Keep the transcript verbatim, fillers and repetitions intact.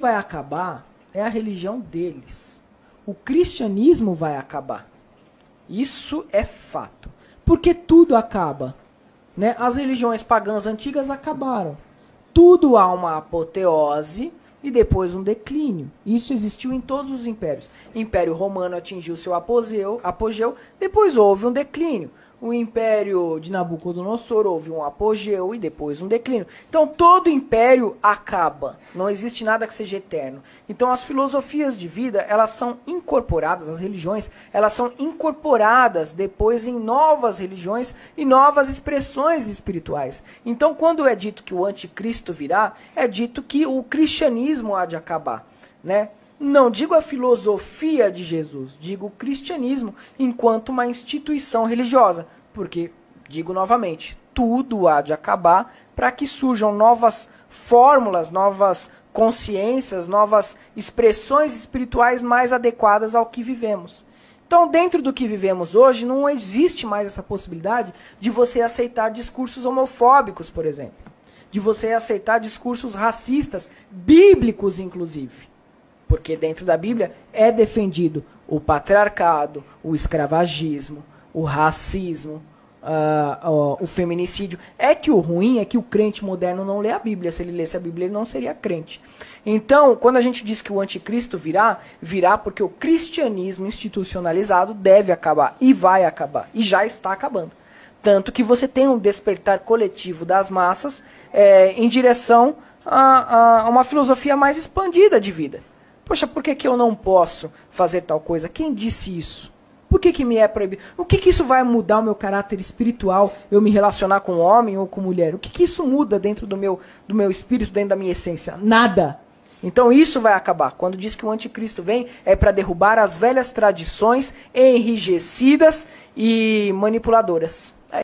vai acabar é a religião deles. O cristianismo vai acabar. Isso é fato. Porque tudo acaba. Né? As religiões pagãs antigas acabaram. Tudo há uma apoteose e depois um declínio. Isso existiu em todos os impérios. O Império Romano atingiu seu apogeu, apogeu, depois houve um declínio. O Império de Nabucodonosor houve um apogeu e depois um declínio. Então todo império acaba. Não existe nada que seja eterno. Então as filosofias de vida, elas são incorporadas, as religiões, elas são incorporadas depois em novas religiões e novas expressões espirituais. Então quando é dito que o anticristo virá, é dito que o cristianismo há de acabar, né? Não digo a filosofia de Jesus, digo o cristianismo enquanto uma instituição religiosa. Porque, digo novamente, tudo há de acabar para que surjam novas fórmulas, novas consciências, novas expressões espirituais mais adequadas ao que vivemos. Então, dentro do que vivemos hoje, não existe mais essa possibilidade de você aceitar discursos homofóbicos, por exemplo. De você aceitar discursos racistas, bíblicos inclusive. Porque dentro da Bíblia é defendido o patriarcado, o escravagismo, o racismo, uh, uh, o feminicídio. É que o ruim é que o crente moderno não lê a Bíblia. Se ele lesse a Bíblia, ele não seria crente. Então, quando a gente diz que o anticristo virá, virá porque o cristianismo institucionalizado deve acabar. E vai acabar. E já está acabando. Tanto que você tem um despertar coletivo das massas é, em direção a, a uma filosofia mais expandida de vida. Poxa, por que, que eu não posso fazer tal coisa? Quem disse isso? Por que, que me é proibido? O que, que isso vai mudar o meu caráter espiritual, eu me relacionar com homem ou com mulher? O que, que isso muda dentro do meu, do meu espírito, dentro da minha essência? Nada. Então isso vai acabar. Quando diz que o anticristo vem, é para derrubar as velhas tradições enrijecidas e manipuladoras.